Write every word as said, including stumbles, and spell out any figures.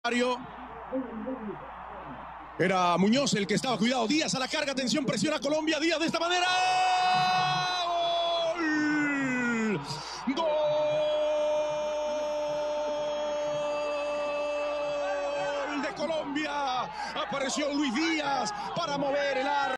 Era Muñoz el que estaba, cuidado, Díaz a la carga, atención, presiona Colombia, Díaz de esta manera. ¡Gol! ¡Gol de Colombia! Apareció Luis Díaz para mover el arco.